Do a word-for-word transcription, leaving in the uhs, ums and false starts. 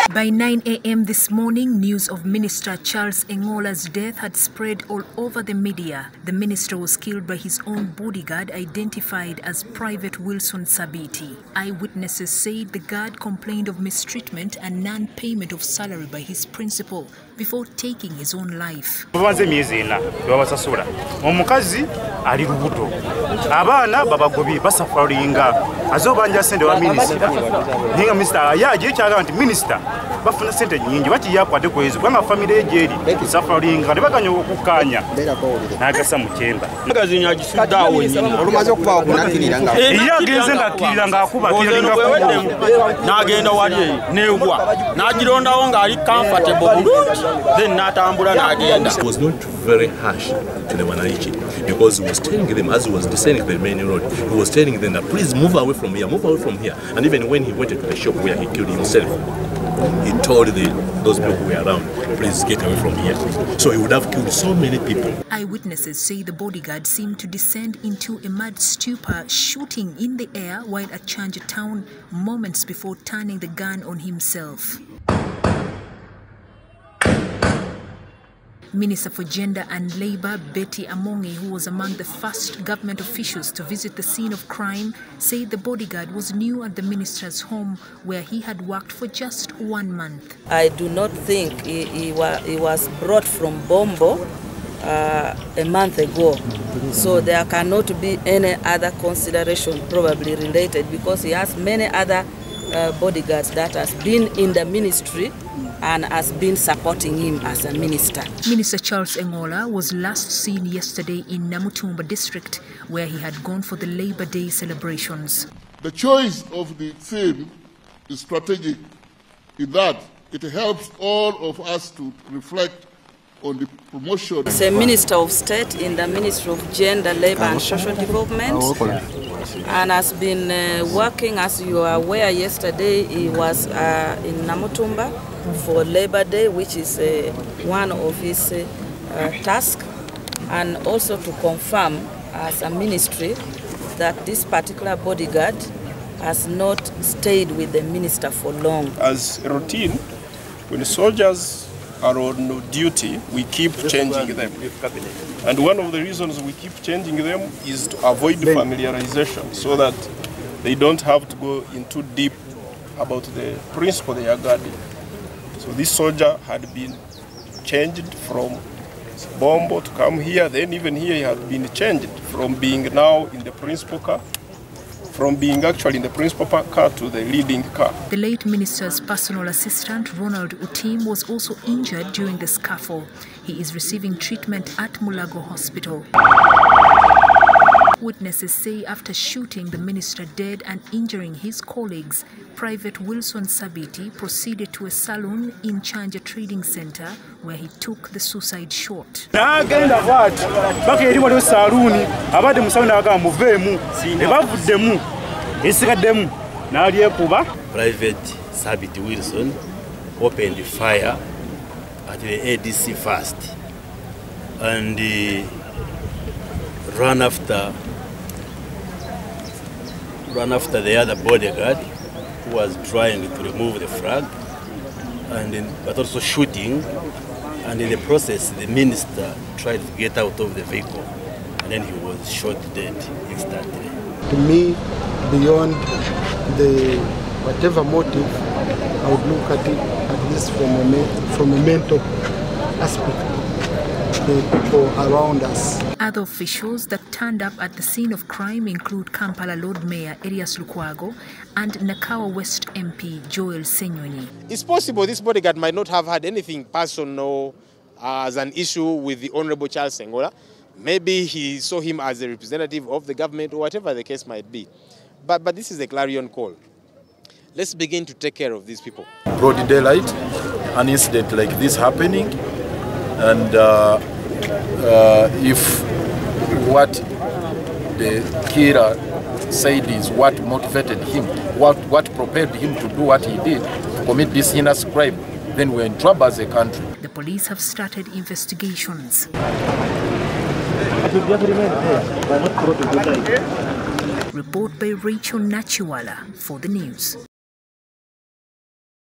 By nine A M this morning, news of Minister Charles Engola's death had spread all over the media. The minister was killed by his own bodyguard, identified as Private Wilson Sabiti. Eyewitnesses said the guard complained of mistreatment and non-payment of salary by his principal before taking his own life. Omukazi ali lubuto abaana babagobi basafaringa azobanja sente wa minister ninga minister yaje kyaga nti minister bafuna sente nyingi bati yakwate kwezo kwanga family ejeri safaringa nebakanya okukanya nagasa mukyenda mukazi nyagisuda wonyine olumaze okuba okunakirira nga yagenze ngakirira ngakuba kiringa nagenda wali newa nagirondawo nga ali comfortable bulungi then natambula nagenda. It was not very harsh to the Wananchi because he was telling them as he was descending the main road, he was telling them that please move away from here, move away from here. And even when he went to the shop where he killed himself, he told the, those people who were around, please get away from here. So he would have killed so many people. Eyewitnesses say the bodyguard seemed to descend into a mad stupor, shooting in the air while at Chanja town moments before turning the gun on himself. Minister for Gender and Labour Betty Amongi, who was among the first government officials to visit the scene of crime, said the bodyguard was new at the minister's home where he had worked for just one month. I do not think he, he, wa he was brought from Bombo uh, a month ago. So there cannot be any other consideration probably related because he has many other uh, bodyguards that has been in the ministry and has been supporting him as a minister. Minister Charles Engola was last seen yesterday in Namutumba district where he had gone for the Labour Day celebrations. The choice of the theme is strategic in that it helps all of us to reflect on the promotion. He's a Minister of State in the Ministry of Gender, Labour and Social Development and has been uh, working, as you are aware, yesterday he was uh, in Namutumba for Labour Day, which is uh, one of his uh, uh, tasks, and also to confirm as a ministry that this particular bodyguard has not stayed with the minister for long. As a routine, when the soldiers are on duty, we keep changing them. And one of the reasons we keep changing them is to avoid familiarization so that they don't have to go into deep about the principle they are guarding. So this soldier had been changed from Bombo to come here, then even here he had been changed from being now in the principal car, from being actually in the principal car to the leading car. The late minister's personal assistant, Ronald Utim, was also injured during the scuffle. He is receiving treatment at Mulago Hospital. Witnesses say after shooting the minister dead and injuring his colleagues, Private Wilson Sabiti proceeded to a saloon in Chanja Trading Center where he took the suicide shot. Private Sabiti Wilson opened fire at the A D C first and uh, ran after ran after the other bodyguard who was trying to remove the flag, and in, but also shooting, and in the process the minister tried to get out of the vehicle and then he was shot dead instantly. To me, beyond the whatever motive, I would look at it at least from a, from a mental aspect. The people around us. Other officials that turned up at the scene of crime include Kampala Lord Mayor Elias Lukwago and Nakawa West M P Joel Senyonyi. It's possible this bodyguard might not have had anything personal uh, as an issue with the Honorable Charles Engola. Maybe he saw him as a representative of the government or whatever the case might be. But, but this is a clarion call. Let's begin to take care of these people. Broad daylight, an incident like this happening, and uh, uh, if what the killer said is what motivated him, what, what propelled him to do what he did, to commit this heinous crime, then we're in trouble as a country. The police have started investigations. Report by Rachel Nachiwala for the news.